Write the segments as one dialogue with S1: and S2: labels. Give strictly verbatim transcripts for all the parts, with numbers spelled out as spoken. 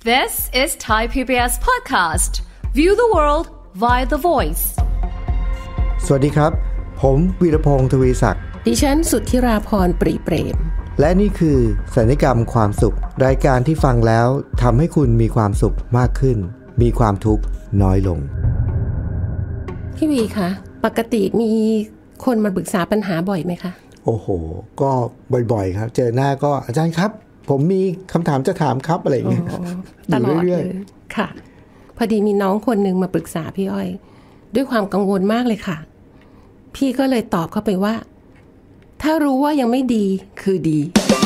S1: This is Thai พี บี เอส podcast. View the world via the voice.
S2: สวัสดีครับผมวีรพงษ์ทวีศักดิ์
S3: ดิฉันสุทธิราพรปรีเปรม
S2: และนี่คือสัญญกรรมความสุขรายการที่ฟังแล้วทำให้คุณมีความสุขมากขึ้นมีความทุกข์น้อยลง
S3: พี่วีคะปกติมีคนมาปรึกษาปัญหาบ่อยไหมคะ
S2: โอ้โหก็บ่อยๆครับเจอหน้าก็อาจารย์ครับผมมีคำถามจะถามครับอะไรอย่างเงี้ย
S3: ตลอดเลยค่ะพอดีมีน้องคนหนึ่งมาปรึกษาพี่อ้อยด้วยความกังวลมากเลยค่ะพี่ก็เลยตอบเข้าไปว่าถ้ารู้ว่ายังไม่ดีคือดี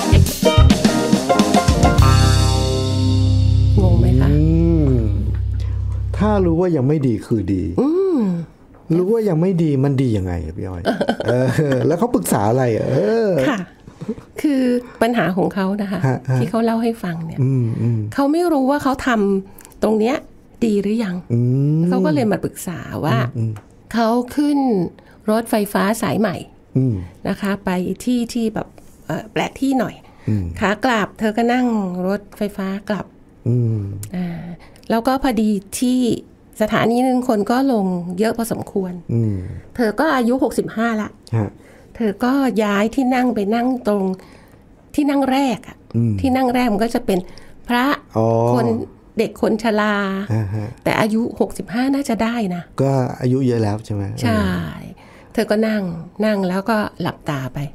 S3: งงไหมคะ
S2: ถ้ารู้ว่ายังไม่ดีคือดีรู้ว่ายังไม่ดีมันดียังไงพี่อ้อยเออแล้วเขาปรึกษาอะไรเออ
S3: ค่ะคือปัญหาของเขานะคะที่เขาเล่าให้ฟังเนี่ยเขาไม่รู้ว่าเขาทำตรงเนี้ยดีหรือยังเขาก็เลยมาปรึกษาว่าเขาขึ้นรถไฟฟ้าสายใหม่นะคะไปที่ที่แบบแปลกที่หน่อยขากลับเธอก็นั่งรถไฟฟ้ากลับอ่าแล้วก็พอดีที่สถานีนึงคนก็ลงเยอะพอสมควรเธอก็อายุหกสิบห้าละเธอก็ย้ายที่นั่งไปนั่งตรงที่นั่งแรกอ่ะที่นั่งแรกมันก็จะเป็นพระคนเด็กคนชราแต่อายุหกสิบห้าน่าจะได้นะ
S2: ก็อายุเยอะแล้วใช่ไหม
S3: ใช่เธอก็นั่งนั่งแล้วก็หลับตาไป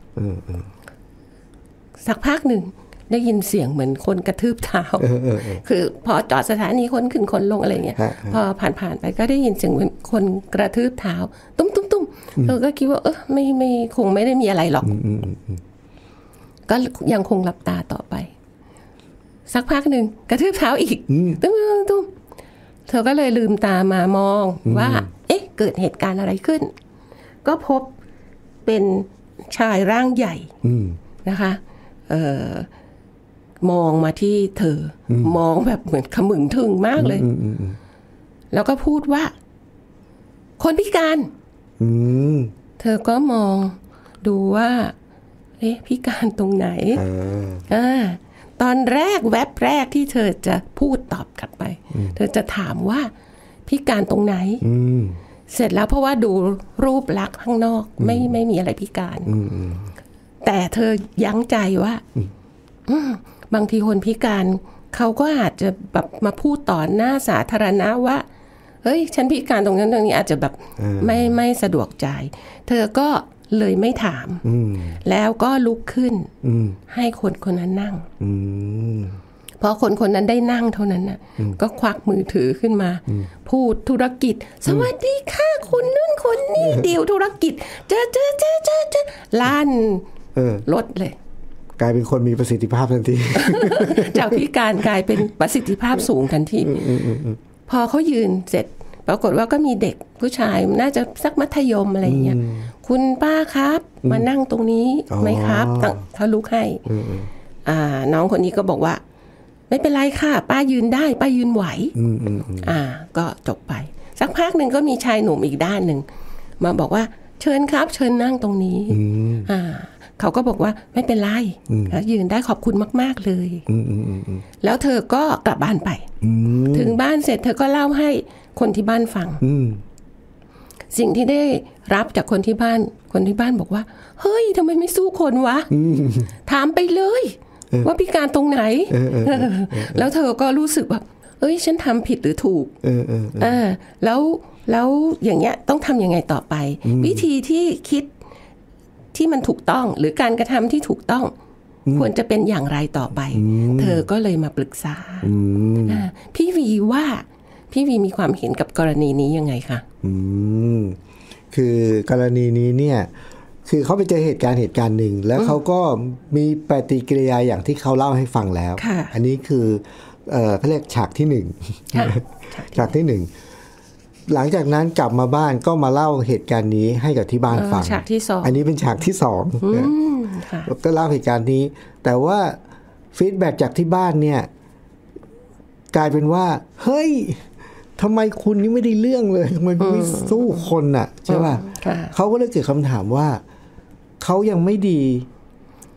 S3: สักพักหนึ่งได้ยินเสียงเหมือนคนกระทืบเท้าคือพอจอดสถานีคนขึ้นคนลงอะไรเงี้ยพอผ่านๆไปก็ได้ยินเสียงเหมือนคนกระทืบเท้าตุ้มตุ้มตุ้มเธอก็คิดว่าเออไม่ไม่คงไม่ได้มีอะไรหรอกก็ยังคงหลับตาต่อไปสักพักหนึ่งกระทืบเท้าอีกตุ้มตุ้มเธอก็เลยลืมตามามองว่าเอ๊ะเกิดเหตุการณ์อะไรขึ้นก็พบเป็นชายร่างใหญ่นะคะเอ่อมองมาที่เธอมองแบบเหมือนขมึงถึงมากเลยแล้วก็พูดว่าคนพิการเธอก็มองดูว่าเอ๊ะพิการตรงไหนอ่าตอนแรกแวบแรกที่เธอจะพูดตอบกลับไปเธอจะถามว่าพิการตรงไหนเสร็จแล้วเพราะว่าดูรูปลักษณ์ข้างนอกไม่ไม่มีอะไรพิการแต่เธอยั้งใจว่าบางทีคนพิการเขาก็อาจจะแบบมาพูดต่อหน้าสาธารณะว่าเฮ้ยฉันพิการตรงนั้นตรงนี้อาจจะแบบไม่ไม่สะดวกใจเธอก็เลยไม่ถามแล้วก็ลุกขึ้นให้คนคนนั้นนั่งพอคนคนนั้นได้นั่งเท่านั้นน่ะก็ควักมือถือขึ้นมาพูดธุรกิจสวัสดีค่ะคุณนู่นคนนี้เดียวธุรกิจเจอเจอเจอเจอเจอลั่นรถเลย
S2: กลายเป็นคนมีประสิทธิภาพทันที
S3: จากพิการกลายเป็นประสิทธิภาพสูงทันทีพอเขายืนเสร็จปรากฏว่าก็มีเด็กผู้ชายน่าจะสักมัธยมอะไรอย่างเงี้ยคุณป้าครับมานั่งตรงนี้ไหมครับเขาลุกให้อ่าน้องคนนี้ก็บอกว่าไม่เป็นไรค่ะป้ายืนได้ป้ายืนไหวอ่าก็จบไปสักพักหนึ่งก็มีชายหนุ่มอีกด้านหนึ่งมาบอกว่าเชิญครับเชิญนั่งตรงนี้อ่าเขาก็บอกว่าไม่เป็นไรยืนได้ขอบคุณมากๆเลยแล้วเธอก็กลับบ้านไปถึงบ้านเสร็จเธอก็เล่าให้คนที่บ้านฟังสิ่งที่ได้รับจากคนที่บ้านคนที่บ้านบอกว่าเฮ้ยทำไมไม่สู้คนวะถามไปเลยว่าพิการตรงไหนแล้วเธอก็รู้สึกว่าเอ้ยฉันทำผิดหรือถูกอ่าแล้วแล้วอย่างเงี้ยต้องทำยังไงต่อไปวิธีที่คิดที่มันถูกต้องหรือการกระทำที่ถูกต้องควรจะเป็นอย่างไรต่อไปเธอก็เลยมาปรึกษาพี่วีว่าพี่วีมีความเห็นกับกรณีนี้ยังไงคะ
S2: อืมคือกรณีนี้เนี่ยคือเขาไปเจอเหตุการณ์เหตุการณ์หนึ่งแล้วเขาก็มีปฏิกิริยาอย่างที่เขาเล่าให้ฟังแล้วอันนี้คือเอ่อเขาเรียกฉากที่หนึ่งฉากที่หนึ่งหลังจากนั้นกลับมาบ้านก็มาเล่าเหตุการณ์นี้ให้กับที่บ้านฟัง
S3: ฉากที่สอง
S2: อันนี้เป็นฉากที่สองก็เล่าเหตุการณ์นี้แต่ว่าฟีดแบ็กจากที่บ้านเนี่ยกลายเป็นว่าเฮ้ยทำไมคุณนี่ไม่ได้เรื่องเลยทำไมคุณไม่สู้คนน่ะใช่ป่ะเขาก็เลยเกิดคำถามว่าเขายังไม่ดี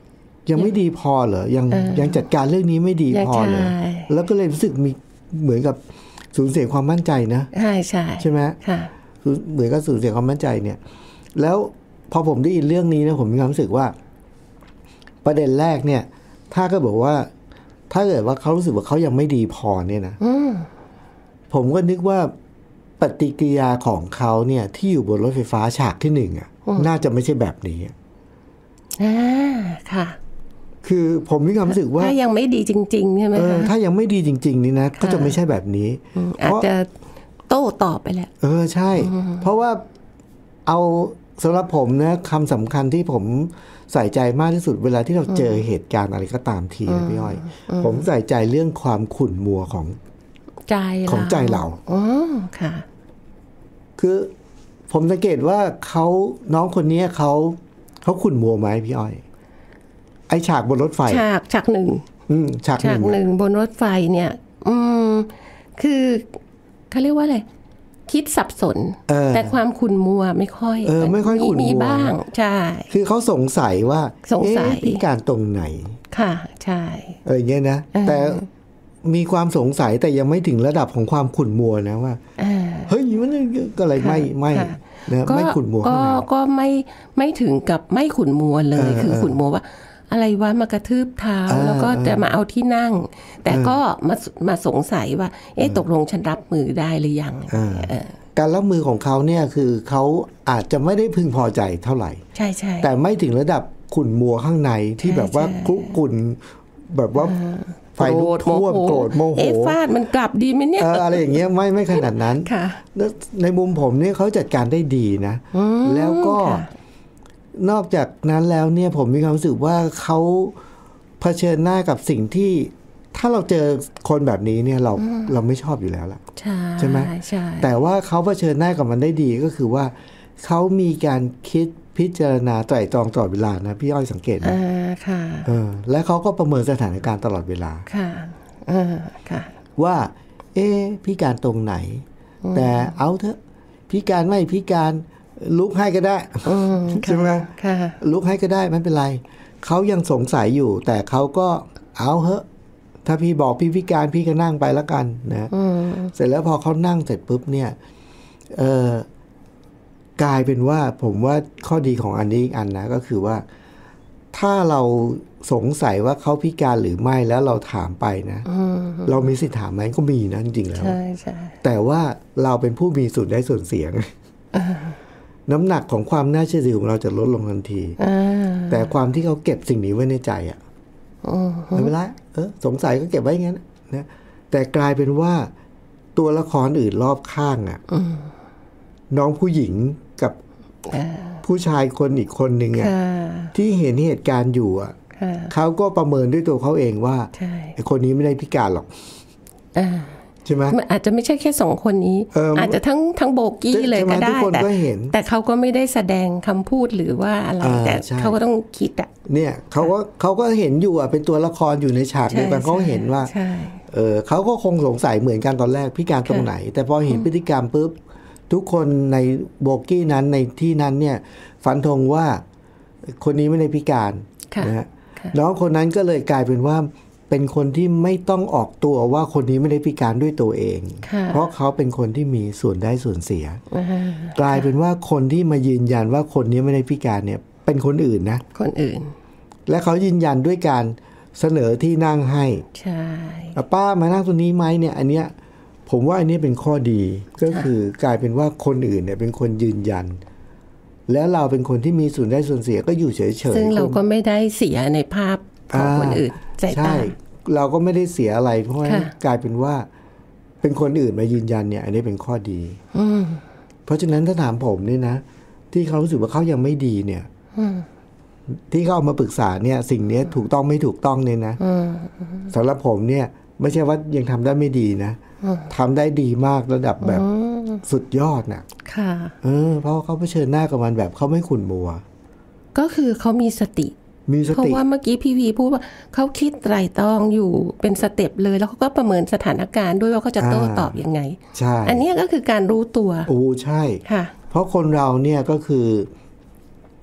S2: ยังไม่ดีพอเหรอยังยังจัดการเรื่องนี้ไม่ดีพอเหรอแล้วก็เลยรู้สึกมีเหมือนกับสูญเสียความมั่นใจนะ
S3: ใช่ใช่
S2: ใช่ไหม
S3: ค่ะ
S2: เหมือนกับสูญเสียความมั่นใจเนี่ยแล้วพอผมได้ยินเรื่องนี้นะผมมีความรู้สึกว่าประเด็นแรกเนี่ยถ้าก็บอกว่าถ้าเกิดว่าเขารู้สึกว่าเขายังไม่ดีพอเนี่ยนะผมก็นึกว่าปฏิกิริยาของเขาเนี่ยที่อยู่บนรถไฟฟ้าฉากที่หนึ่งอ่ะน่าจะไม่ใช่แบบนี้
S3: อ่าค่ะ
S2: คือผมมีความรู้สึกว่า
S3: ถ้ายังไม่ดีจริงๆใช่ไหมคะ
S2: ถ้ายังไม่ดีจริงๆนี่นะก็จะไม่ใช่แบบนี้
S3: อาจจะโต้ตอบไปแหละ
S2: เออใช่เพราะว่าเอาสำหรับผมนะคำสำคัญที่ผมใส่ใจมากที่สุดเวลาที่เราเจอเหตุการณ์อะไรก็ตามทีนะพี่อ้อยผมใส่ใจเรื่องความขุ่นมัวของ
S3: ใจ
S2: ของใจเรา
S3: อ๋อค่ะ
S2: คือผมสังเกตว่าเขาน้องคนนี้เขาเขาขุ่นมัวไหมพี่อ้อยไอฉากบนรถไฟ
S3: ฉากฉากหนึ่ง
S2: ฉากหนึ่ง
S3: หนึ่งบนรถไฟเนี่ยอืมคือเขาเรียกว่าอะไรคิดสับสนแต่ความขุ่นมัวไม่ค่อย
S2: เออไม่ค่อยขุ่นมัว
S3: มีบ้างใช่
S2: คือเขาสงสัยว่า
S3: สงสัย
S2: พิการตรงไหน
S3: ค่ะใช่
S2: เอออย่างเงี้ยนะแต่มีความสงสัยแต่ยังไม่ถึงระดับของความขุ่นมัวนะว่าเฮ้ยมันก็เลยไม่ไม่นะไม่ขุ่นมัว
S3: ก็ก็ไม่ไม่ถึงกับไม่ขุ่นมัวเลยคือขุ่นมัวว่าอะไรวะมากระทืบเท้าแล้วก็จะมาเอาที่นั่งแต่ก็มามาสงสัยว่าเอ๊ะตกลงฉันรับมือได้หรือยัง
S2: การรับมือของเขาเนี่ยคือเขาอาจจะไม่ได้พึงพอใจเท่าไหร่
S3: ใช่ใช่
S2: แต่ไม่ถึงระดับขุ่นมัวข้างในที่แบบว่าคุกุ่นแบบว่าไฟลุกท่วมโกรธโมโห
S3: เอ๊ะฟาดมันกลับดีไหมเนี่ย
S2: อะไรอย่างเงี้ยไม่ไม่ขนาดนั้นในมุมผมเนี่ยเขาจัดการได้ดีนะแล้วก็นอกจากนั้นแล้วเนี่ยผมมีความรู้สึกว่าเขาเผชิญหน้ากับสิ่งที่ถ้าเราเจอคนแบบนี้เนี่ยเราเราไม่ชอบอยู่แล้วล่ะ
S3: ใช่
S2: ใช่ไหม
S3: ใช่
S2: แต่ว่าเขาเผชิญหน้ากับมันได้ดีก็คือว่าเขามีการคิดพิจารณาไตร่ตรองตลอดเวลานะพี่อ้อยสังเกตไหม
S3: อ่าค่ะ
S2: เออและเขาก็ประเมินสถานการณ์ตลอดเวลา
S3: ค่ะอ่าค่ะ
S2: ว่าเอ๊ะพิการตรงไหนแต่เอาเถอะพิการไม่พิการลุกให้ก็ได้ใช่ไหมลุกให้ก็ได้ไม่เป็นไรเขายังสงสัยอยู่แต่เขาก็เอาเถอะถ้าพี่บอกพี่พิการพี่ก็นั่งไปแล้วกันนะเสร็จแล้วพอเขานั่งเสร็จปุ๊บเนี่ยเออกลายเป็นว่าผมว่าข้อดีของอันนี้อีกอันนะก็คือว่าถ้าเราสงสัยว่าเขาพิการหรือไม่แล้วเราถามไปนะเรามีสิทธิ์ถามไหมก็มีนะจริงๆแล้ว
S3: ใช่ใช่
S2: แต่ว่าเราเป็นผู้มีส่วนได้ส่วนเสียไงน้ำหนักของความน่าเชื่อถือของเราจะลดลงทันทีแต่ความที่เขาเก็บสิ่งนี้ไว้ในใจอ่ะไม่เป็นไรเออสงสัยก็เก็บไว้อย่างนั้นนะแต่กลายเป็นว่าตัวละครอื่นรอบข้างอ่ะน้องผู้หญิงกับผู้ชายคนอีกคนหนึ่งอ่ะที่เห็นเหตุการณ์อยู่อ่ะเขาก็ประเมินด้วยตัวเขาเองว่าไอ้คนนี้ไม่ได้พิการหรอกใช่ไหม
S3: อาจจะไม่ใช่แค่สองคนนี้ อาจจะทั้งทั้งโบกี้เลยก็ได้แต่แต่เขาก็ไม่ได้แสดงคำพูดหรือว่าอะไรแต่เขาก็ต้องคิดอ่ะ
S2: เนี่ยเขาก็เขาก็เห็นอยู่อ่ะเป็นตัวละครอยู่ในฉากเดียวกันเขาเห็นว่าเออเขาก็คงสงสัยเหมือนกันตอนแรกพิการตรงไหนแต่พอเห็นพฤติกรรมปุ๊บทุกคนในโบกี้นั้นในที่นั้นเนี่ยฟันธงว่าคนนี้ไม่ได้พิการนะฮะน้องคนนั้นก็เลยกลายเป็นว่าเป็นคนที่ไม่ต้องออกตัวว่าคนนี้ไม่ได้พิการด้วยตัวเองเพราะเขาเป็นคนที่มีส่วนได้ส่วนเสียกลายเป็นว่าคนที่มายืนยันว่าคนนี้ไม่ได้พิการเนี่ยเป็นคนอื่นนะ
S3: คนอื่น
S2: และเขายืนยันด้วยการเสนอที่นั่งให้
S3: ใช่
S2: ป้ามานั่งตรงนี้ไหมเนี่ยอันเนี้ยผมว่าอันนี้เป็นข้อดีก็คือกลายเป็นว่าคนอื่นเนี่ยเป็นคนยืนยันแล้วเราเป็นคนที่มีส่วนได้ส่วนเสียก็อยู่เฉยๆ
S3: ซึ่งเราก็ไม่ได้เสียในภาพของคนอื่น
S2: ใช่เราก็ไม่ได้เสียอะไรเพราะว่ากลายเป็นว่าเป็นคนอื่นมายืนยันเนี่ยอันนี้เป็นข้อดีเพราะฉะนั้นถ้าถามผมนี่นะที่เขารู้สึกว่าเขายังไม่ดีเนี่ยที่เขาเอามาปรึกษาเนี่ยสิ่งนี้ถูกต้องไม่ถูกต้องเนี่ยนะสำหรับผมเนี่ยไม่ใช่ว่ายังทำได้ไม่ดีนะทำได้ดีมากระดับแบบสุดยอดน่ะ
S3: ค่ะ
S2: เออเพราะเขาเผชิญหน้ากับมันแบบเขาไม่ขุ่นมัว
S3: ก็คือเขามีสติเพราะว่าเมื่อกี้พี่วีพูดว่าเขาคิดไตร่ตรองอยู่เป็นสเต็ปเลยแล้วเขาก็ประเมินสถานการณ์ด้วยว่าเขาจะโต้ตอบยังไง
S2: ใช่
S3: อันนี้ก็คือการรู้ตัว
S2: โอ้ใช่
S3: ค่ะ
S2: เพราะคนเราเนี่ยก็คือ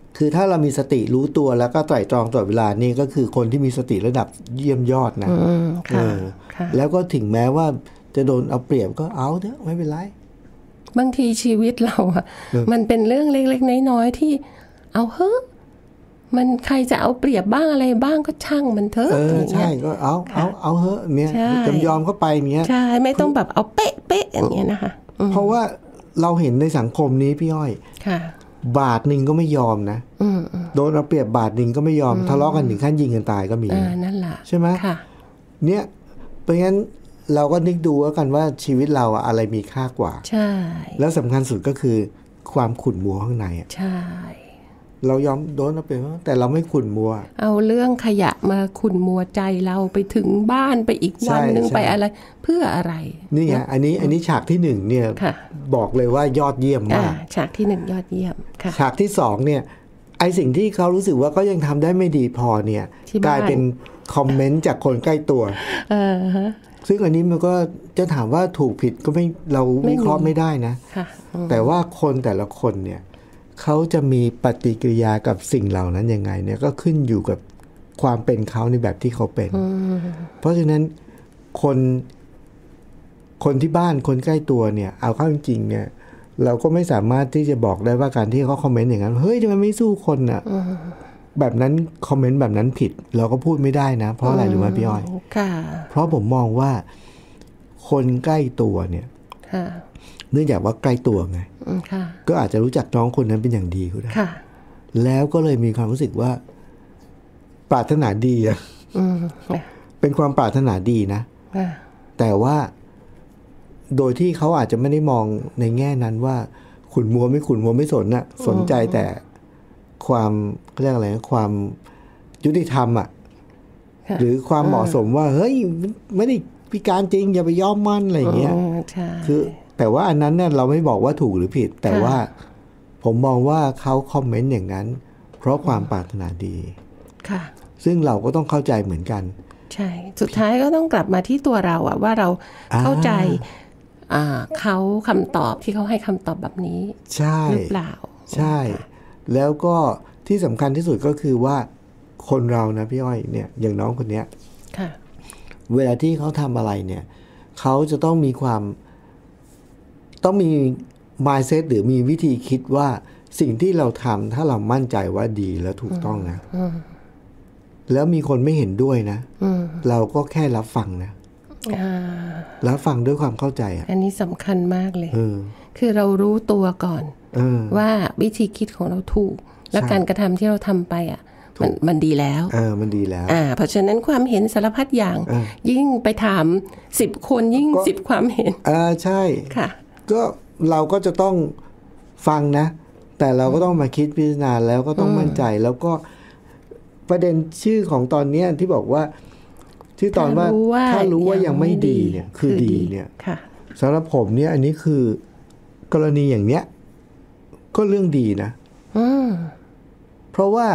S2: คือถ้าเรามีสติรู้ตัวแล้วก็ไตร่ตรองตลอดเวลานี่ก็คือคนที่มีสติระดับเยี่ยมยอดนะเออแล้วก็ถึงแม้ว่าจะโดนเอาเปรียบก็เอาเถอะไม่เป็นไร
S3: บางทีชีวิตเราอะมันเป็นเรื่องเล็กๆน้อยๆที่เอาเฮ้มันใครจะเอาเปรียบบ้างอะไรบ้างก็ช่างมันเถอะ
S2: เออใช่ก็เอาเอาเอาเฮ้เนี่ยจำยอมเข้าไปเนี้ย
S3: ใช่ไม่ต้องแบบเอาเป๊ะเป๊ะอย่างเงี้ยนะคะ
S2: เพราะว่าเราเห็นในสังคมนี้พี่อ้อยบาทหนึ่งก็ไม่ยอมนะโดนเอาเปรียบบาทหนึ่งก็ไม่ยอมทะเลาะกันถึงขั้นยิงกันตายก็มี
S3: นั่นแหละ
S2: ใช่ไหมเนี่ยเพราะงั้นเราก็นึกดูแล้วกันว่าชีวิตเราอะไรมีค่ากว่า
S3: ใช่
S2: แล้วสำคัญสุดก็คือความขุ่นมัวข้างในอ่ะ
S3: ใช่
S2: เรายอมโดนเอาเปรียบแต่เราไม่ขุ่นมัว
S3: เอาเรื่องขยะมาขุ่นมัวใจเราไปถึงบ้านไปอีกวันนึงไปอะไรเพื่ออะไร
S2: นี่ไงอันนี้อันนี้ฉากที่หนึ่งเนี่ยบอกเลยว่ายอดเยี่ยมมาก
S3: ฉากที่หนึ่งยอดเยี่ยมค่ะ
S2: ฉากที่สองเนี่ยไอสิ่งที่เขารู้สึกว่าก็ยังทำได้ไม่ดีพอเนี่ยกลายเป็นคอมเมนต์จากคนใกล้ตัวซึ่งอันนี้มันก็จะถามว่าถูกผิดก็ไม่เราวิเคราะห์ไม่ได้นะแต่ว่าคนแต่ละคนเนี่ยเขาจะมีปฏิกิริยากับสิ่งเหล่านั้นยังไงเนี่ยก็ขึ้นอยู่กับความเป็นเขาในแบบที่เขาเป็นเพราะฉะนั้นคนคนที่บ้านคนใกล้ตัวเนี่ยเอาเข้าจริงๆเนี่ยเราก็ไม่สามารถที่จะบอกได้ว่าการที่เขาคอมเมนต์อย่างนั้นเฮ้ยทำไมไม่สู้คนอ่ะแบบนั้นคอมเมนต์แบบนั้นผิดเราก็พูดไม่ได้นะเพราะอะไรรู้ไหมพี่อ้อยเพราะผมมองว่าคนใกล้ตัวเนี่ยเนื่องจากว่าใกล้ตัวไงก็อาจจะรู้จักน้องคนนั้นเป็นอย่างดีก็ได้แล้วก็เลยมีความรู้สึกว่าปรารถนาดีอ่ะเป็นความปรารถนาดีนะแต่ว่าโดยที่เขาอาจจะไม่ได้มองในแง่นั้นว่าขุนมัวไม่ขุนมัวไม่สนน่ะสนใจแต่ความเรียกอะไรนะความยุติธรรมอ่ะหรือความเหมาะสมว่าเฮ้ยไม่ได้พิการจริงอย่าไปยอมมันอะไรอย่างเงี้ยคือแต่ว่าอันนั้นเนี่ยเราไม่บอกว่าถูกหรือผิดแต่ว่าผมมองว่าเขาคอมเมนต์อย่างนั้นเพราะความปรารถนาดี
S3: ค่ะ
S2: ซึ่งเราก็ต้องเข้าใจเหมือนกัน
S3: ใช่สุดท้ายก็ต้องกลับมาที่ตัวเราอะว่าเราเข้าใจเขาคำตอบที่เขาให้คำตอบแบบนี้หรือเปล่า
S2: ใช่แล้วก็ที่สำคัญที่สุดก็คือว่าคนเรานะพี่อ้อยเนี่ยอย่างน้องคนเนี้ยเวลาที่เขาทำอะไรเนี่ยเขาจะต้องมีความต้องมี mindset หรือมีวิธีคิดว่าสิ่งที่เราทำถ้าเรามั่นใจว่าดีและถูกต้องนะแล้วมีคนไม่เห็นด้วยนะเราก็แค่รับฟังนะรับฟังด้วยความเข้าใจอ่ะ
S3: อันนี้สำคัญมากเลยคือเรารู้ตัวก่อนว่าวิธีคิดของเราถูกและการกระทำที่เราทำไปอ่ะมันมันดีแล้ว
S2: เออมันดีแล้ว
S3: อ่าเพราะฉะนั้นความเห็นสารพัดอย่างยิ่งไปถามสิบคนยิ่งสิบความเห็น
S2: อ่าใช่
S3: ค่ะ
S2: ก็เราก็จะต้องฟังนะแต่เราก็ต้องมาคิดพิจารณาแล้วก็ต้องมั่นใจแล้วก็ประเด็นชื่อของตอนนี้ที่บอกว่าที่ตอนว่าถ้ารู้ว่ายังไม่ดีเนี่ยคือดีเนี่ยสำหรับผมเนี่ยอันนี้คือกรณีอย่างเนี้ยก็เรื่องดีนะเพราะว่า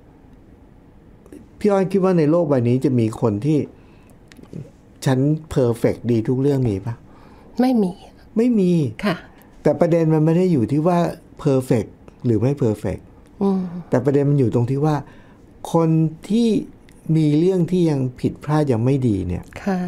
S2: พี่อ้อยคิดว่าในโลกใบนี้จะมีคนที่ฉันเพอร์เฟกต์ดีทุกเรื่องมีปะ
S3: ไม่มี
S2: ไม่มี
S3: ค่ะ
S2: แต่ประเด็นมันไม่ได้อยู่ที่ว่าเพอร์เฟกต์หรือไม่เพอร์เฟกต์แต่ประเด็นมันอยู่ตรงที่ว่าคนที่มีเรื่องที่ยังผิดพลาดยังไม่ดีเนี่ย
S3: ค่ะ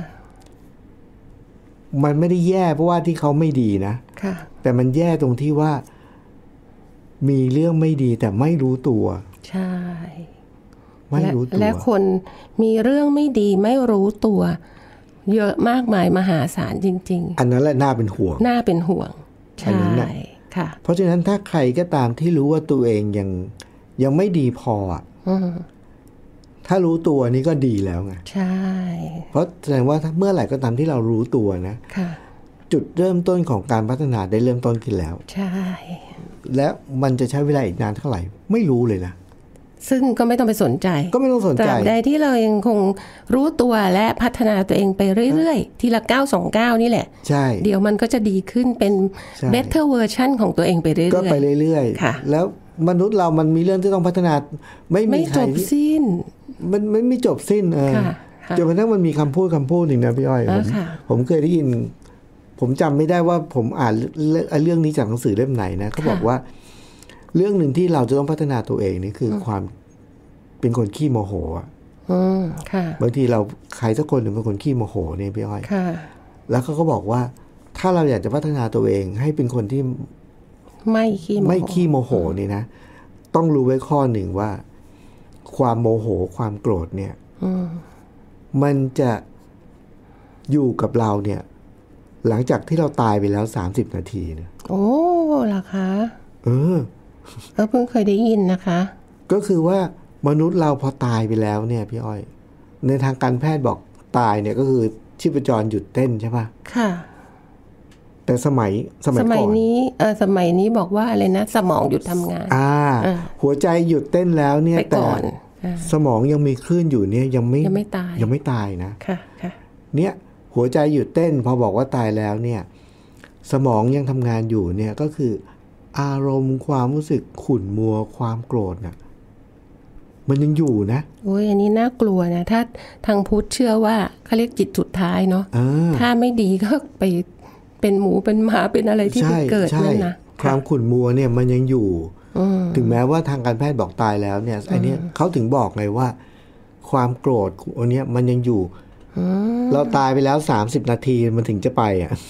S2: มันไม่ได้แย่เพราะว่าที่เขาไม่ดีนะ
S3: ค่ะ
S2: แต่มันแย่ตรงที่ว่ามีเรื่องไม่ดีแต่ไม่รู้ตัว
S3: ใช่
S2: ไม่รู้ตัว
S3: และคนมีเรื่องไม่ดีไม่รู้ตัวเยอะมากมายมหาศาลจริงๆ
S2: อันนั้นแหละน่าเป็นห่วง
S3: น่าเป็นห่วงใช่ค่ะ
S2: เพราะฉะนั้นถ้าใครก็ตามที่รู้ว่าตัวเองยังยังไม่ดีพออ่ะถ้ารู้ตัวนี่ก็ดีแล้วไง
S3: ใช่
S2: เพราะแสดงว่าเมื่อไหร่ก็ตามที่เรารู้ตัวนะจุดเริ่มต้นของการพัฒนาได้เริ่มต้นขึ้นแล้ว
S3: ใช่
S2: และมันจะใช้เวลาอีกนานเท่าไหร่ไม่รู้เลยนะ
S3: ซึ่งก็ไม่ต้องไปสนใจ
S2: ก็ไม่ต้องสนใจ
S3: ตราบใดที่เรายังคงรู้ตัวและพัฒนาตัวเองไปเรื่อยๆทีละก้าวสองก้าวนี่แหละ
S2: ใช่
S3: เดี๋ยวมันก็จะดีขึ้นเป็น better version ของตัวเองไปเรื่อยๆ
S2: ก็ไปเรื่อยๆค่ะแล้วมนุษย์เรามันมีเรื่องที่ต้องพัฒนาไม่มีใคร
S3: ไม่จบสิ้น
S2: มันไม่ไม่จบสิ้นเออจนกระทั่งมันมีคำพูดคำพูดหนึ่งนะพี่อ้อยผมผมเคยได้ยินผมจำไม่ได้ว่าผมอ่านเรื่องนี้จากหนังสือเล่มไหนนะเขาบอกว่าเรื่องหนึ่งที่เราจะต้องพัฒนาตัวเองนี่คือความเป็นคนขี้โมโหอ่ะ
S3: อืมค่ะ
S2: บางทีเราใครสักคนหนึ่งเป็นคนขี้โมโหเนี่ยพี่อ้อย
S3: ค่ะ
S2: แล้วเขาก็บอกว่าถ้าเราอยากจะพัฒนาตัวเองให้เป็นคนที่
S3: ไม่ขี้
S2: ไม่ขี้โมโหนี่นะต้องรู้ไว้ข้อหนึ่งว่าความโมโหความโกรธเนี่ยมันจะอยู่กับเราเนี่ยหลังจากที่เราตายไปแล้วสามสิบนาทีเนี่ย
S3: โอ้ล่ะคะ
S2: เออ
S3: ก็เพิ่งเคยได้ยินนะคะ
S2: ก็คือว่ามนุษย์เราพอตายไปแล้วเนี่ยพี่อ้อยในทางการแพทย์บอกตายเนี่ยก็คือชีพจรหยุดเต้นใช่ปะ
S3: ค่ะ
S2: แต่สมัยสมัยก่อน
S3: สมัยนี้เออสมัยนี้บอกว่าอะไรนะสมองหยุดทำงาน
S2: อ่าหัวใจหยุดเต้นแล้วเนี่ยแต่สมองยังมีคลื่นอยู่เนี่ยยังไม่
S3: ยังไม่ตาย
S2: ยังไม่ตายนะ
S3: ค่ะค่ะ
S2: เนี่ยหัวใจหยุดเต้นพอบอกว่าตายแล้วเนี่ยสมองยังทำงานอยู่เนี่ยก็คืออารมณ์ความรู้สึกขุ่นมัวความโกรธน่ะมันยังอยู่นะ
S3: โอ้ยอันนี้น่ากลัวนะถ้าทางพุทธเชื่อว่าเขาเรียกจิตสุดท้ายเนาะถ้าไม่ดีก็ไปเป็นหมูเป็นหมาเป็นอะไรที่เกิดนั่นนะ
S2: ความขุ่นมัวเนี่ยมันยังอยู่ถึงแม้ว่าทางการแพทย์บอกตายแล้วเนี่ยอันนี้เขาถึงบอกไงว่าความโกรธอันนี้มันยังอยู่เราตายไปแล้วสามสิบนาทีมันถึงจะไปอ่ะ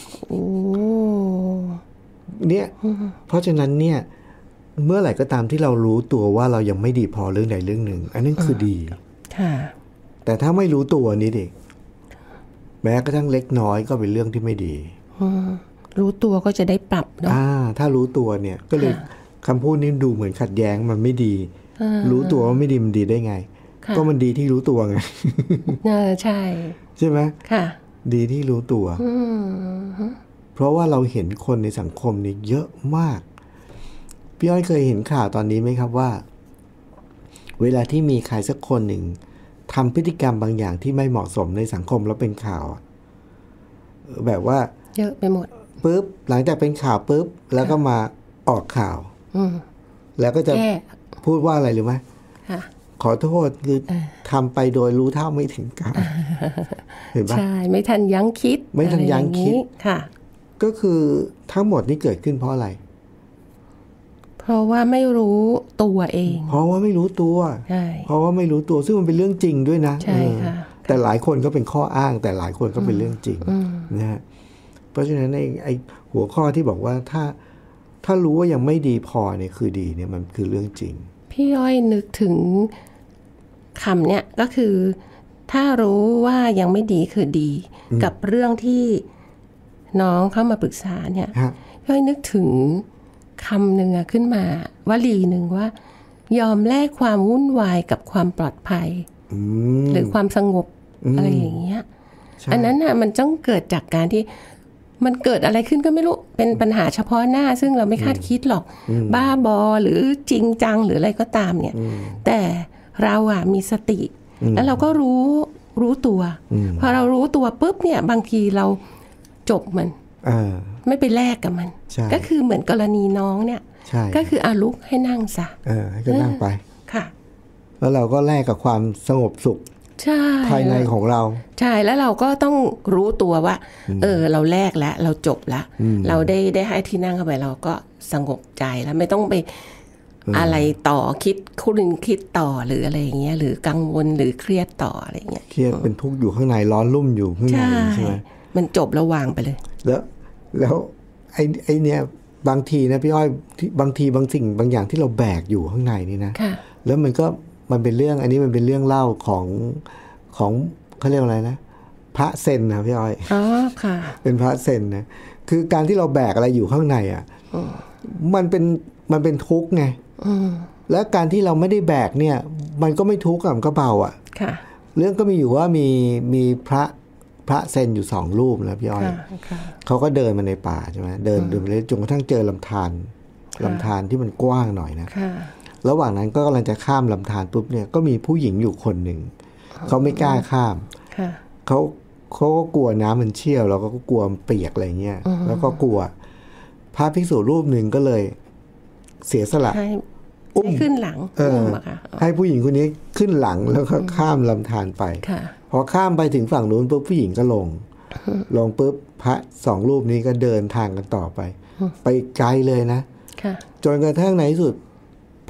S2: เนี่ยเพราะฉะนั้นเนี่ยเมื่อไหร่ก็ตามที่เรารู้ตัวว่าเรายังไม่ดีพอเรื่องใดเรื่องหนึ่งอันนั้นคือดีแต่ถ้าไม่รู้ตัวนี่ดิแม้กระทั่งเล็กน้อยก็เป็นเรื่องที่ไม่ดี
S3: รู้ตัวก็จะได้ปรับเนาะ
S2: ถ้ารู้ตัวเนี่ยก็เลยคำพูดนี้ดูเหมือนขัดแย้งมันไม่ดีรู้ตัวว่าไม่ดีมันดีได้ไงก็มันดีที่รู้ตัวไง
S3: เออใช่
S2: ใช่ไหม
S3: ค่ะ
S2: ดีที่รู้ตัวเพราะว่าเราเห็นคนในสังคมนี่เยอะมากพี่อ้อยเคยเห็นข่าวตอนนี้ไหมครับว่าเวลาที่มีใครสักคนหนึ่งทำพฤติกรรมบางอย่างที่ไม่เหมาะสมในสังคมแล้วเป็นข่าวแบบว่า
S3: เยอะไปหมด
S2: ปุ๊บหลังจากเป็นข่าวปุ๊บแล้วก็มาออกข่าวแล้วก็จะพูดว่าอะไรหรือไหมขอโทษคือทำไปโดยรู้เท่าไม่ถึงการเห็นปะ
S3: ใช่ไม่ทันยั้งคิด
S2: ไม่ทันยั้งคิด
S3: ค่ะ
S2: ก็คือทั้งหมดนี้เกิดขึ้นเพราะอะไร
S3: เพราะว่าไม่รู้ตัวเอง
S2: เพราะว่าไม่รู้ตัว
S3: ใช่
S2: เพราะว่าไม่รู้ตัวซึ่งมันเป็นเรื่องจริงด้วยนะ
S3: ใช่ค่ะ
S2: แต่หลายคนก็เป็นข้ออ้างแต่หลายคนก็เป็นเรื่องจริงนะฮะเพราะฉะนั้นไอ้ไอ้หัวข้อที่บอกว่าถ้าถ้ารู้ว่ายังไม่ดีพอเนี่ยคือดีเนี่ยมันคือเรื่องจริง
S3: พี่ย้อยนึกถึงคำเนี่ยก็คือถ้ารู้ว่ายังไม่ดีคือดีกับเรื่องที่น้องเข้ามาปรึกษาเนี่ยพี่ย้อยนึกถึงคำหนึ่งขึ้นมาวลีหนึ่งว่ายอมแลกความวุ่นวายกับความปลอดภัยหรือความสงบอะไรอย่างเงี้ยอันนั้นน่ะมันต้องเกิดจากการที่มันเกิดอะไรขึ้นก็ไม่รู้เป็นปัญหาเฉพาะหน้าซึ่งเราไม่คาดคิดหรอกบ้าบอหรือจริงจังหรืออะไรก็ตามเนี่ยแต่เราอะมีสติแล้วเราก็รู้รู้ตัวพอเรารู้ตัวปุ๊บเนี่ยบางทีเราจบมันไม่ไปแลกกับมันก็คือเหมือนกรณีน้องเนี่ยก็คืออาลุกให้นั่งซะ
S2: เออให้ก็นั่งไป
S3: ค่ะ
S2: แล้วเราก็แลกกับความสงบสุขภายในของเรา
S3: ใช่แล้วเราก็ต้องรู้ตัวว่าเออเราแลกแล้วเราจบแล้วเราได้ได้ให้ที่นั่งเข้าไปเราก็สงบใจแล้วไม่ต้องไปอะไรต่อคิดคุณคิดต่อหรืออะไรอย่างเงี้ยหรือกังวลหรือเครียดต่ออะไรอย่างเงี้ย
S2: เครียดเป็นทุกข์อยู่ข้างในร้อนรุ่มอยู่ข้างในใช่ไหม
S3: มันจบแล้ววางไปเลย
S2: แล้วแล้วไอ้ไอ้เนี้ยบางทีนะพี่อ้อยบางทีบางสิ่งบางอย่างที่เราแบกอยู่ข้างในนี่นะแล้วมันก็มันเป็นเรื่องอันนี้มันเป็นเรื่องเล่าของของเขาเรียกอะไรนะพระเซนนะพี่อ้อย
S3: อ๋อค่ะ
S2: เป็นพระเซนนะคือการที่เราแบกอะไรอยู่ข้างในอ่ะมันเป็นมันเป็นทุกข์ไงแล้วการที่เราไม่ได้แบกเนี่ยมันก็ไม่ทุกข์มันก็เบาอ่ะ
S3: ค่ะ
S2: เรื่องก็มีอยู่ว่ามีมีพระพระเซนอยู่สองรูปนะพี่อ้อยเขาก็เดินมาในป่าใช่ไหมเดินเดินไปจนกระทั่งเจอลำธารลำธารที่มันกว้างหน่อยนะระหว่างนั้นก็กำลังจะข้ามลำธารปุ๊บเนี่ยก็มีผู้หญิงอยู่คนหนึ่งเขาไม่กล้าข้ามเขาเขาก็กลัวน้ำมันเชี่ยวแล้วก็กลัวเปียกอะไรเงี้ยแล้วก็กลัวพระภิกษุรูปหนึ่งก็เลยเสียสละ
S3: อุ้มขึ้นหลัง
S2: เออให้ผู้หญิงคนนี้ขึ้นหลังแล้วก็ข้ามลำธารไปพอข้ามไปถึงฝั่งนู้นปุ๊บผู้หญิงก็ลงลงปุ๊บพระสองรูปนี้ก็เดินทางกันต่อไปไปไกลเลยนะจนกระทั่งในที่สุด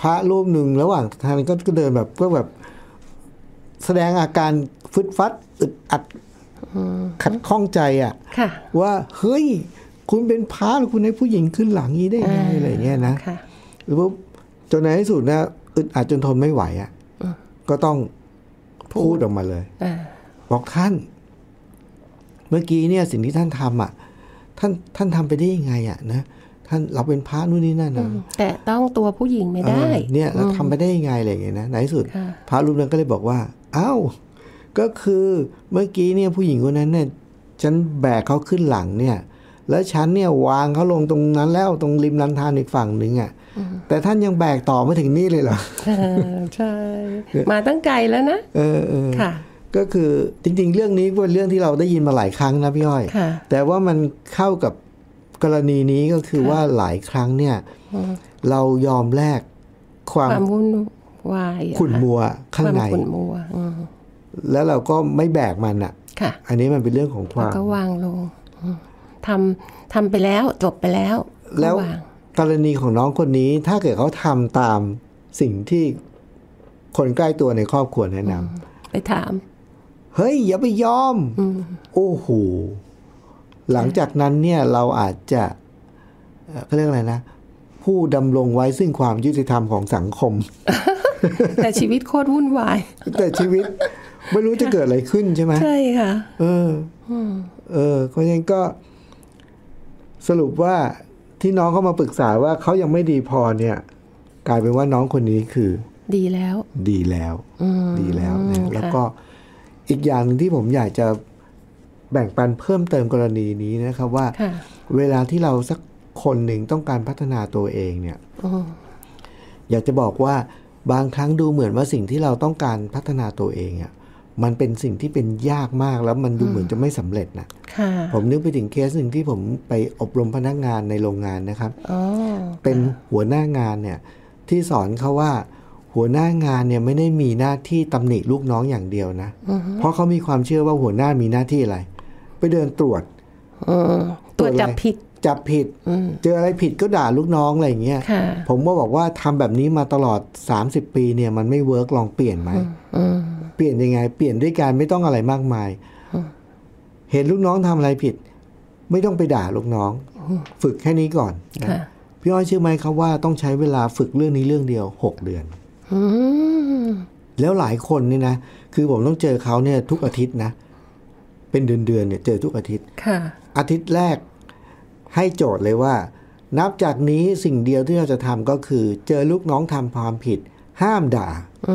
S2: พระรูปหนึ่งระหว่างทางก็เดินแบบก็แบบแสดงอาการฟึดฟัดอึดอัดขัดข้องใจอ่ะว่าเฮ้ยคุณเป็นพระคุณให้ผู้หญิงขึ้นหลังนี้ได้ไงอะไรเงี้ยนะหรือว่าจนในที่สุดนะอึดอัดจนทนไม่ไหวอ่ะก็ต้องพูดออกมาเลยบอกท่านเมื่อกี้เนี่ยสิ่งที่ท่านทำอ่ะท่านท่านทำไปได้ยังไงอ่ะนะท่านเราเป็นพระนู่นนี่นั่นนะ
S3: แต่ต้องตัวผู้หญิงไม่ได้
S2: เนี่ยเราทำไปได้ยังไงอะไรอย่างเงี้ยนะในที่สุดพระรูปนั้นก็เลยบอกว่าอ้าวก็คือเมื่อกี้เนี่ยผู้หญิงคนนั้นเนี่ยฉันแบกเขาขึ้นหลังเนี่ยแล้วฉันเนี่ยวางเขาลงตรงนั้นแล้วตรงริมลำธารอีกฝั่งหนึ่งอ่ะแต่ท่านยังแบกต่อมาถึงนี่เลยเหรอ
S3: ใช่มาตั้งไกลแล้วนะ
S2: เออเออค่ะก็คือจริงๆเรื่องนี้เป็นเรื่องที่เราได้ยินมาหลายครั้งนะพี่อ้อยแต่ว่ามันเข้ากับกรณีนี้ก็คือว่าหลายครั้งเนี่ยเรายอมแลกความ
S3: วุ่นวาย
S2: ขุ่นมัวข้างในแล้วเราก็ไม่แบกมันอ่ะอันนี้มันเป็นเรื่องของความ
S3: ก็วางลงทำทำไปแล้วจบไปแล้ว
S2: แล้วกรณีของน้องคนนี้ถ้าเกิดเขาทำตามสิ่งที่คนใกล้ตัวในครอบครัวแนะน
S3: ำไปถาม
S2: เฮ้ยอย่าไปยอมโอ้โหหลังจากนั้นเนี่ยเราอาจจะเขาเรียกอะไรนะผู้ดำรงไว้ซึ่งความยุติธรรมของสังคม
S3: แต่ชีวิตโคตรวุ่นวาย
S2: แต่ชีวิตไม่รู้จะเกิดอะไรขึ้นใช่ไหม
S3: ใช่ค่ะ
S2: เออเออเพราะฉะนั้นก็สรุปว่าที่น้องเขามาปรึกษาว่าเขายังไม่ดีพอเนี่ยกลายเป็นว่าน้องคนนี้คือ
S3: ดีแล้ว
S2: ดีแล้วดีแล้วนะแล้วก็อีกอย่างนึงที่ผมอยากจะแบ่งปันเพิ่มเติมกรณีนี้นะครับว่าเวลาที่เราสักคนหนึ่งต้องการพัฒนาตัวเองเนี่ยอยากจะบอกว่าบางครั้งดูเหมือนว่าสิ่งที่เราต้องการพัฒนาตัวเองอ่ะมันเป็นสิ่งที่เป็นยากมากแล้วมันดูเหมือนจะไม่สำเร็จนะผมนึกไปถึงเคสหนึ่งที่ผมไปอบรมพนักงานในโรงงานนะครับเป็นหัวหน้างานเนี่ยที่สอนเขาว่าหัวหน้างานเนี่ยไม่ได้มีหน้าที่ตำหนิลูกน้องอย่างเดียวนะเพราะเขามีความเชื่อว่าหัวหน้ามีหน้าที่อะไรไปเดินตรวจ
S3: ตรวจจับผิด
S2: จับผิดเจออะไรผิดก็ด่าลูกน้องอะไรอย่างเงี้ยผมก็บอกว่าทำแบบนี้มาตลอดสามสิบปีเนี่ยมันไม่เวิร์กลองเปลี่ยนไหมเปลี่ยนยังไงเปลี่ยนด้วยการไม่ต้องอะไรมากมายเห็นลูกน้องทำอะไรผิดไม่ต้องไปด่าลูกน้องฝึกแค่นี้ก่อนพี่อ้อยเชื่อไหมครับว่าต้องใช้เวลาฝึกเรื่องนี้เรื่องเดียวหกเดือนแล้วหลายคนนี่นะคือผมต้องเจอเขาเนี่ยทุกอาทิตย์นะเป็นเดือนๆเนี่ยเจอทุกอาทิตย์อาทิตย์แรกให้โจทย์เลยว่านับจากนี้สิ่งเดียวที่เราจะทำก็คือเจอลูกน้องทำความผิดห้ามด่า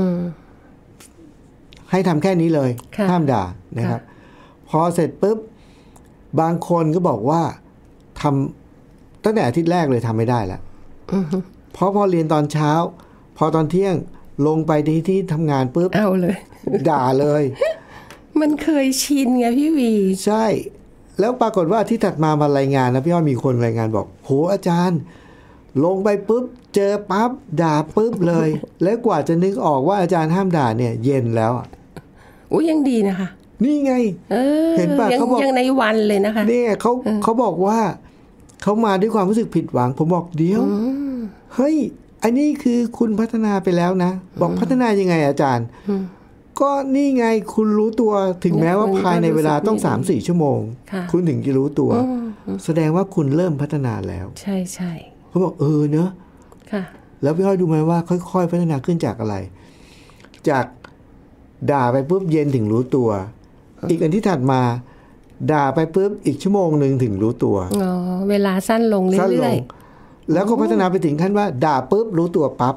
S2: ให้ทำแค่นี้เลยห้ามด่านะครับพอเสร็จปุ๊บบางคนก็บอกว่าทำตั้งแต่อาทิตย์แรกเลยทำไม่ได้แล้วเพราะพอเรียนตอนเช้าพอตอนเที่ยงลงไปที่ที่ทำงานปุ๊บ
S3: เอาเลย
S2: ด่าเลย
S3: มันเคยชินไงพี่วี
S2: ใช่แล้วปรากฏว่าที่ถัดมามารายงานนะพี่อ้อยมีคนรายงานบอกโหอาจารย์ลงไปปุ๊บเจอปั๊บด่าปุ๊บเลยแล้วกว่าจะนึกออกว่าอาจารย์ห้ามด่าเนี่ยเย็นแล้ว
S3: อุ้ยยังดีนะคะ
S2: นี่ไง
S3: เออเห็นป่ะเขาบอกยังในวันเลยนะคะ
S2: เนี่ยเขาเขาบอกว่าเขามาด้วยความรู้สึกผิดหวังผมบอกเดี๋ยวเฮ้ยอันนี้คือคุณพัฒนาไปแล้วนะบอกพัฒนายังไงอาจารย์ก็นี่ไงคุณรู้ตัวถึงแม้ว่าภายในเวลาต้อง สามถึงสี่ ชั่วโมงคุณถึงจะรู้ตัวแสดงว่าคุณเริ่มพัฒนาแล้ว
S3: ใช่ๆ
S2: เขาบอกเออเนอะค่ะแล้วพี่อ้อยดูไหมว่าค่อยๆพัฒนาขึ้นจากอะไรจากด่าไปปุ๊บเย็นถึงรู้ตัวอีกอันที่ถัดมาด่าไปปุ๊บอีกชั่วโมงนึงถึงรู้ตัว
S3: อ๋อเวลาสั้นลงเรื่อย
S2: ๆแล้วก็พัฒนาไปถึงขั้นว่าด่าปุ๊บรู้ตัวปั๊บ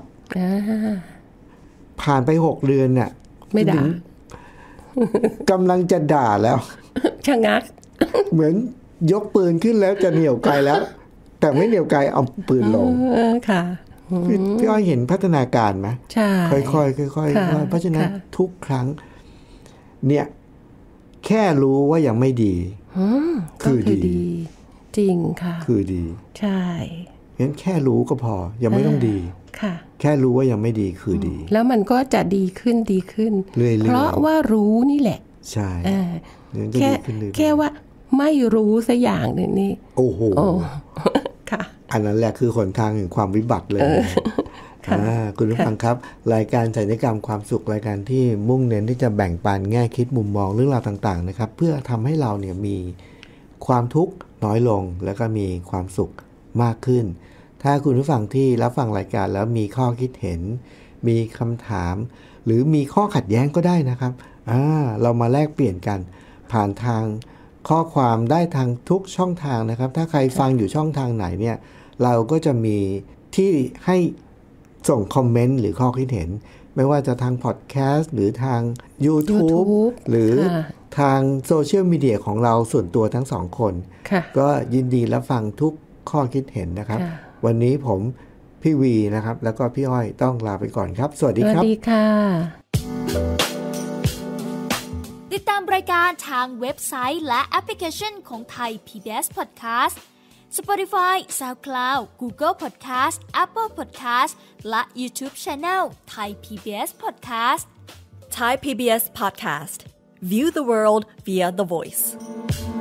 S2: ผ่านไปหกเดือนเนี่ย
S3: ไม่ด่า
S2: กำลังจะด่าแล้ว
S3: ชะงัก
S2: เหมือนยกปืนขึ้นแล้วจะเหนี่ยวไกลแล้ว แต่ไม่เหนี่ยวไกลเอาปืนลง
S3: ค่ะ
S2: พี่อ้อยเห็นพัฒนาการไหม
S3: ใช่
S2: ค่อยๆค่อยๆเพราะฉะนั้นทุกครั้งเนี่ยแค่รู้ว่ายังไม่ดี
S3: คือดีจริงค่ะ
S2: คือดี
S3: ใช่
S2: งั้นแค่รู้ก็พอยังไม่ต้องดี
S3: ค่ะ
S2: แค่รู้ว่ายังไม่ดีคือดี
S3: แล้วมันก็จะดีขึ้นดีขึ้นเพราะว่ารู้นี่แหละ
S2: ใช่
S3: แค่แค่ว่าไม่รู้สักอย่างหนึ่งนี่
S2: โอ้โห
S3: ค่ะ
S2: อันนั้นแหละคือหนทางแห่งความวิบัติเลยคุณผู้ฟังครับรายการสัญญกรรมความสุขรายการที่มุ่งเน้นที่จะแบ่งปันแง่คิดมุมมองเรื่องราวต่างๆนะครับเพื่อทำให้เราเนี่ยมีความทุกข์น้อยลงแล้วก็มีความสุขมากขึ้นถ้าคุณผู้ฟังที่รับฟังรายการแล้วมีข้อคิดเห็นมีคำถามหรือมีข้อขัดแย้งก็ได้นะครับอ่าเรามาแลกเปลี่ยนกันผ่านทางข้อความได้ทางทุกช่องทางนะครับถ้าใครฟังอยู่ช่องทางไหนเนี่ยเราก็จะมีที่ให้ส่งคอมเมนต์หรือข้อคิดเห็นไม่ว่าจะทางพอดแคสต์หรือทาง YouTube, YouTube หรือทางโซเชียลมีเดียของเราส่วนตัวทั้งสองคนก็ยินดีรับฟังทุกข้อคิดเห็นนะครับวันนี้ผมพี่วีนะครับแล้วก็พี่อ้อยต้องลาไปก่อนครับสวัสดีครับสวัสดีค่ะ
S1: ติดตามรายการทางเว็บไซต์และแอปพลิเคชันของไทย พี บี เอส Podcast Spotify, SoundCloud, Google Podcast, Apple Podcast และ YouTube Channel Thai พี บี เอส Podcast
S4: Thai พี บี เอส Podcast View the world via the voice